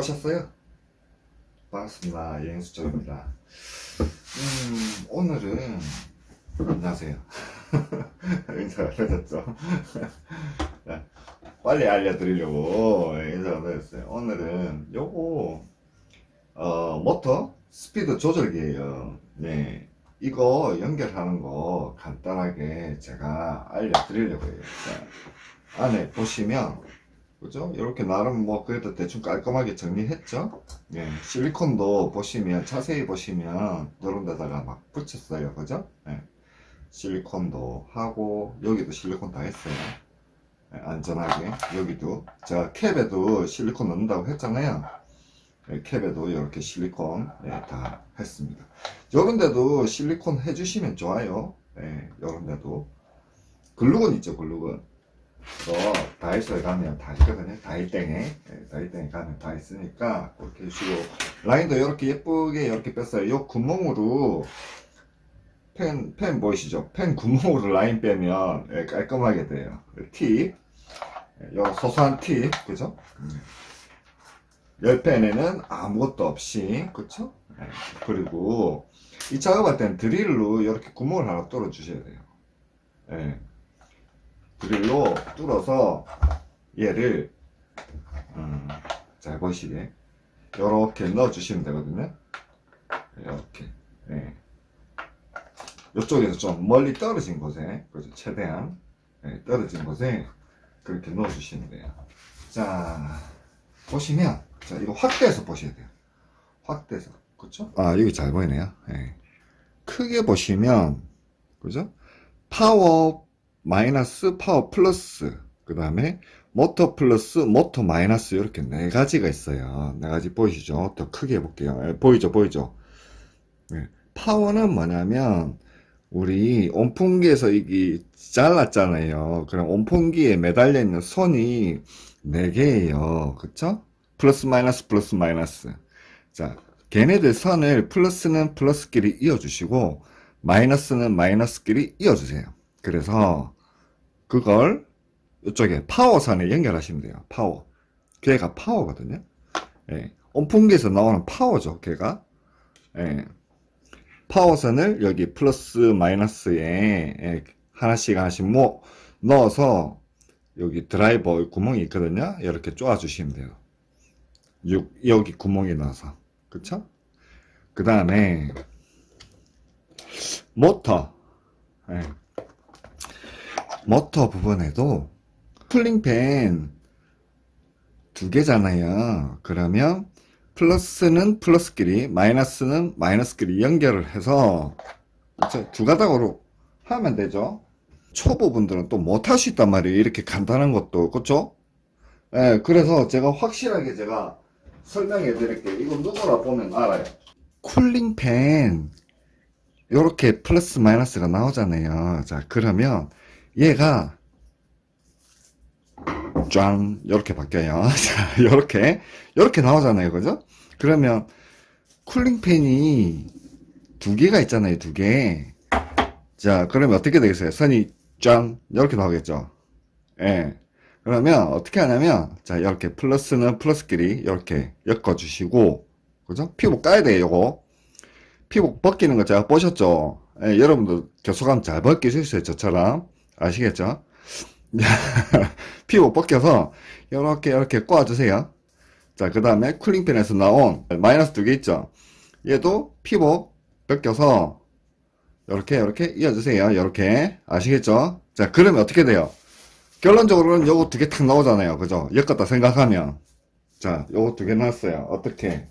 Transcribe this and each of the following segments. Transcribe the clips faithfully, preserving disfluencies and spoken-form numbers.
오셨어요? 반갑습니다. 여행수정입니다. 음, 오늘은, 안녕하세요. 인사가 늦었죠? 빨리 알려드리려고 인사가 늦었어요. 오늘은 요거, 어, 모터 스피드 조절기예요. 네. 이거 연결하는 거 간단하게 제가 알려드리려고 해요. 자, 안에 보시면, 그죠? 이렇게 나름 뭐 그래도 대충 깔끔하게 정리했죠? 예, 실리콘도 보시면 자세히 보시면 이런 데다가 막 붙였어요. 그죠? 예, 실리콘도 하고 여기도 실리콘 다 했어요. 예, 안전하게 여기도 제가 캡에도 실리콘 넣는다고 했잖아요. 예, 캡에도 이렇게 실리콘 예, 다 했습니다. 이런 데도 실리콘 해주시면 좋아요. 예, 이런 데도 글루건 있죠, 글루건. 또 다이소에 가면 다 있거든요. 다이땡에 네, 다이땡에 가면 다 있으니까 그렇게 해주시고, 라인도 이렇게 예쁘게 이렇게 뺐어요. 요 구멍으로 펜, 펜 보이시죠? 펜 구멍으로 라인 빼면 예, 깔끔하게 돼요. 팁, 요 소소한 팁, 그죠? 열 펜에는 아무것도 없이, 그쵸? 예, 그리고 이 작업할 땐 드릴로 이렇게 구멍을 하나 뚫어 주셔야 돼요. 예. 드릴로 뚫어서 얘를 음, 잘 보시게 이렇게 넣어 주시면 되거든요. 이렇게 네. 이쪽에서 좀 멀리 떨어진 곳에, 그렇죠? 최대한 네, 떨어진 곳에 그렇게 넣어 주시면 돼요. 자, 보시면, 자, 이거 확대해서 보셔야 돼요. 확대해서, 그렇죠? 아, 여기 잘 보이네요. 네. 크게 보시면, 그죠? 파워 마이너스, 파워 플러스, 그 다음에 모터 플러스, 모터 마이너스, 이렇게 네 가지가 있어요. 네 가지 보이시죠? 더 크게 해볼게요. 예, 보이죠, 보이죠? 예, 파워는 뭐냐면 우리 온풍기에서 이게 잘랐잖아요. 그럼 온풍기에 매달려 있는 선이 네 개예요. 그쵸? 플러스 마이너스, 플러스 마이너스. 자, 걔네들 선을 플러스는 플러스끼리 이어주시고 마이너스는 마이너스끼리 이어주세요. 그래서 그걸 이쪽에 파워선에 연결하시면 돼요. 파워. 걔가 파워거든요. 예. 온풍기에서 나오는 파워죠. 걔가. 예. 파워선을 여기 플러스 마이너스에 예. 하나씩 하나씩 뭐 넣어서 여기 드라이버 구멍이 있거든요. 이렇게 쪼아 주시면 돼요. 여기 구멍이 나서. 그쵸? 그 다음에 모터. 예. 모터 부분에도 쿨링팬 두 개잖아요. 그러면 플러스는 플러스끼리, 마이너스는 마이너스끼리 연결을 해서 두 가닥으로 하면 되죠. 초보분들은 또 못할 수 있단 말이에요. 이렇게 간단한 것도. 그렇죠? 예, 그래서 제가 확실하게 제가 설명해 드릴게요. 이거 누구나 보면 알아요. 쿨링팬 요렇게 플러스 마이너스가 나오잖아요. 자, 그러면 얘가 짠 이렇게 바뀌어요. 자, 요렇게 요렇게 나오잖아요. 그죠? 그러면 쿨링팬이 두 개가 있잖아요. 두 개. 자, 그러면 어떻게 되겠어요? 선이 짠 이렇게 나오겠죠. 예. 그러면 어떻게 하냐면, 자, 이렇게 플러스는 플러스끼리 이렇게 엮어 주시고, 그죠? 피복 까야 돼요. 요거 피복 벗기는 거 제가 보셨죠? 예, 여러분도 교수감 잘 벗길 수 있어요. 저처럼. 아시겠죠? 피복 벗겨서 이렇게 이렇게 꼬아주세요. 자, 그 다음에 쿨링팬에서 나온 마이너스 두 개 있죠? 얘도 피복 벗겨서 이렇게 이렇게 이어주세요. 이렇게. 아시겠죠? 자, 그러면 어떻게 돼요? 결론적으로는 요거 두 개 탁 나오잖아요. 그죠? 엮었다 생각하면. 자, 요거 두 개 나왔어요. 어떻게?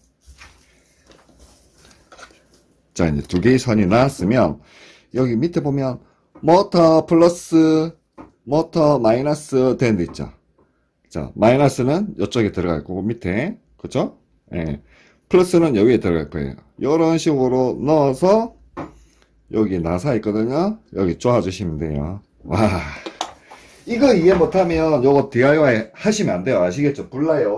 자, 이제 두 개의 선이 나왔으면 여기 밑에 보면 모터 플러스 모터 마이너스 되는 데 있죠. 자, 마이너스는 이쪽에 들어갈 거고 밑에, 그죠? 예. 플러스는 여기에 들어갈 거예요. 이런 식으로 넣어서 여기 나사 있거든요. 여기 쪼아주시면 돼요. 와, 이거 이해 못하면 요거 디아이와이 하시면 안 돼요. 아시겠죠? 불나요.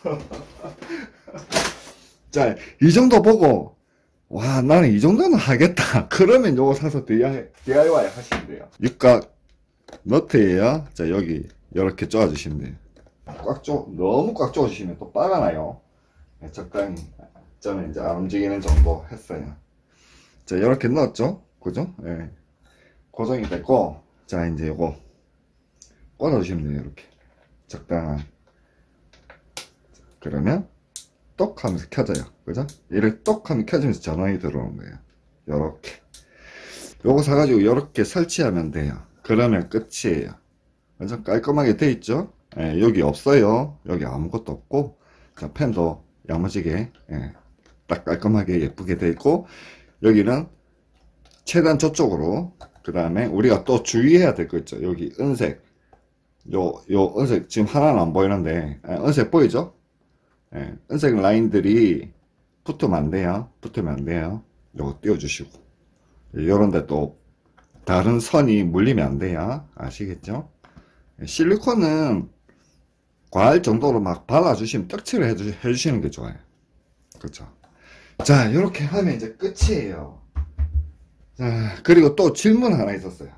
자, 이 정도 보고 와, 나는 이 정도는 하겠다. 그러면 요거 사서 디아이와이 하시면 돼요. 육각 너트예요. 자, 여기 이렇게 쪼아주시면 돼요. 꽉 쪼, 너무 꽉 쪼아주시면 또 빠가나요. 네, 적당히 저는 이제 안 움직이는 정도 했어요. 자, 이렇게 넣었죠? 그죠? 예. 고정이 됐고, 자, 이제 요거 꽂아주시면 돼요. 이렇게 적당한. 그러면 똑 하면서 켜져요. 그죠? 이를 똑 하면 켜지면서 전원이 들어오는 거예요. 요렇게. 요거 사가지고 요렇게 설치하면 돼요. 그러면 끝이에요. 그죠? 깔끔하게 돼 있죠? 예, 여기 없어요. 여기 아무것도 없고, 자, 펜도 야무지게, 예, 딱 깔끔하게 예쁘게 돼 있고, 여기는 최대한 저쪽으로, 그 다음에 우리가 또 주의해야 될 거 있죠. 여기 은색, 요, 요 은색, 지금 하나는 안 보이는데, 예, 은색 보이죠? 예, 은색 라인들이 붙으면 안 돼요. 붙으면 안 돼요. 요거 띄워주시고, 요런데 또 다른 선이 물리면 안 돼요. 아시겠죠? 실리콘은 과할 정도로 막 발라주시면 떡칠을 해주, 해주시는 게 좋아요. 그렇죠. 자, 이렇게 하면 이제 끝이에요. 자, 그리고 또 질문 하나 있었어요.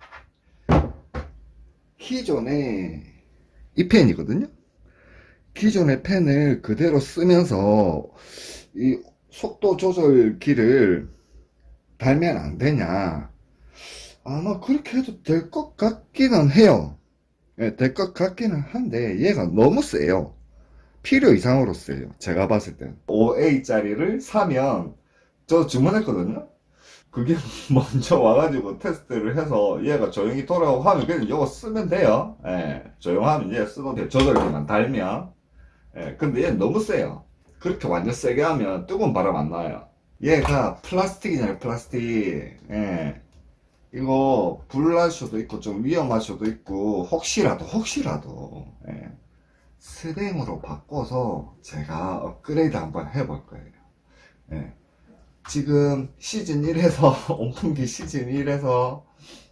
기존에 이 펜이거든요. 기존의 펜을 그대로 쓰면서 이 속도 조절기를 달면 안 되냐? 아마 그렇게 해도 될 것 같기는 해요. 네, 될 것 같기는 한데 얘가 너무 세요. 필요 이상으로 세요. 제가 봤을 땐 오 에이 짜리를 사면, 저 주문했거든요. 그게 먼저 와가지고 테스트를 해서 얘가 조용히 돌아오고 하면 그냥 이거 쓰면 돼요. 예, 조용하면 얘 쓰도 돼요. 조절기만 달면. 예, 근데 얘는 너무 세요. 그렇게 완전 세게 하면 뜨거운 바람 안 나와요. 얘가 플라스틱이잖아요. 플라스틱. 예. 이거 불날 수도 있고 좀 위험할 수도 있고, 혹시라도 혹시라도 예, 스댕으로 바꿔서 제가 업그레이드 한번 해볼 거예요. 예. 지금 시즌 일에서 온풍기 시즌 일에서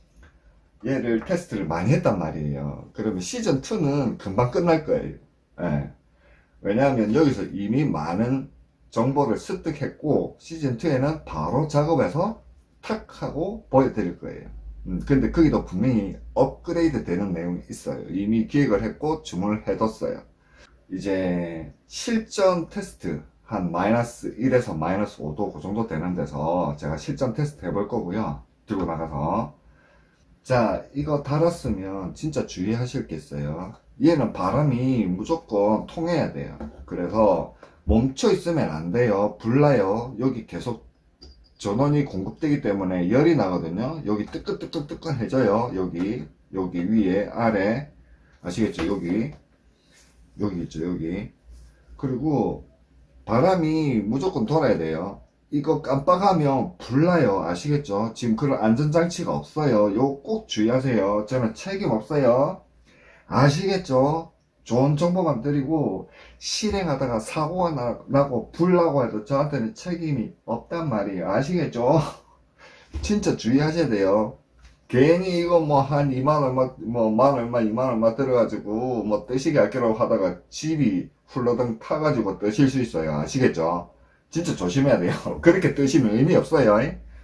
얘를 테스트를 많이 했단 말이에요. 그러면 시즌 이는 금방 끝날 거예요. 예. 왜냐하면 여기서 이미 많은 정보를 습득했고, 시즌 이에는 바로 작업해서 탁 하고 보여드릴 거예요. 음, 근데 거기도 분명히 업그레이드 되는 내용이 있어요. 이미 기획을 했고 주문을 해뒀어요. 이제 실전 테스트 한 마이너스 일에서 마이너스 오 도 그 정도 되는 데서 제가 실전 테스트 해볼 거고요. 들고 나가서. 자, 이거 달았으면 진짜 주의하실 게 있어요. 얘는 바람이 무조건 통해야 돼요. 그래서 멈춰 있으면 안 돼요. 불나요. 여기 계속 전원이 공급되기 때문에 열이 나거든요. 여기 뜨끈뜨끈뜨끈해져요. 여기 여기 위에 아래 아시겠죠? 여기 여기 있죠. 여기. 그리고 바람이 무조건 돌아야 돼요. 이거 깜빡하면 불나요. 아시겠죠? 지금 그런 안전장치가 없어요. 요거 꼭 주의하세요. 저는 책임 없어요. 아시겠죠? 좋은 정보만 드리고, 실행하다가 사고가 나, 나고 불나고 해도 저한테는 책임이 없단 말이에요. 아시겠죠? 진짜 주의하셔야 돼요. 괜히 이거 뭐 한 이만 얼마, 뭐 만 얼마, 이만 얼마 들어가지고 뭐 뜨시게 할게라고 하다가 집이 훌러덩 타가지고 뜨실 수 있어요. 아시겠죠? 진짜 조심해야 돼요. 그렇게 뜨시면 의미 없어요.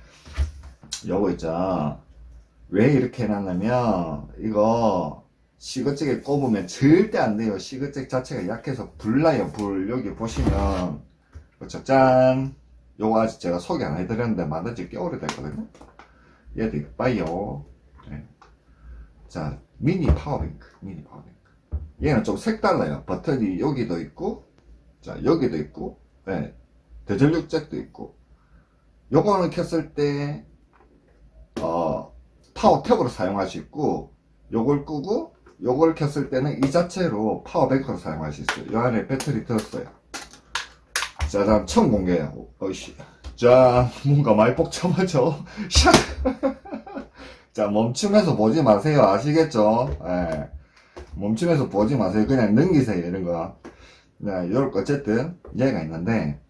요거 있죠. 왜 이렇게 해놨냐면, 이거 시거잭에 꼽으면 절대 안 돼요. 시거잭 자체가 약해서 불나요. 불. 여기 보시면, 그렇죠. 짠. 요거 아직 제가 소개 안 해드렸는데 만든 지 꽤 오래됐거든요. 얘도 이봐요. 네. 자, 미니 파워뱅크. 미니 파워뱅크. 얘는 좀 색달라요. 버튼이 여기도 있고, 자, 여기도 있고, 네. 대전력잭도 있고. 요거는 켰을 때, 어, 파워 탭으로 사용할 수 있고, 요걸 끄고, 요걸 켰을 때는 이 자체로 파워뱅크로 사용할 수 있어요. 요 안에 배터리 들었어요. 짜잔, 처음 공개해요. 어이씨. 자, 뭔가 많이 복잡하죠? 샥! 자, 멈춤해서 보지 마세요. 아시겠죠? 예. 멈춤해서 보지 마세요. 그냥 넘기세요. 이런 거. 자, 요렇게 어쨌든, 얘가 있는데,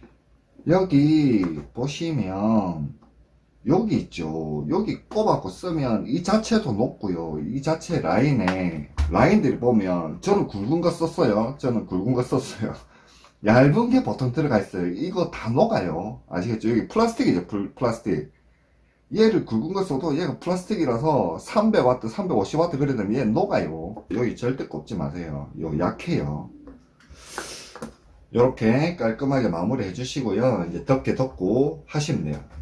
여기 보시면, 여기 있죠. 여기 꼽아갖고 쓰면 이 자체도 높고요. 이 자체 라인에, 라인들이 보면, 저는 굵은 거 썼어요. 저는 굵은 거 썼어요. 얇은 게 보통 들어가 있어요. 이거 다 녹아요. 아시겠죠? 여기 플라스틱이죠. 플라스틱. 얘를 굵은 거 써도 얘가 플라스틱이라서 삼백 와트, 삼백오십 와트 그래도 얘 녹아요. 여기 절대 꼽지 마세요. 이거 약해요. 이렇게 깔끔하게 마무리 해 주시고요. 이제 덮개 덮고 하시면 돼요.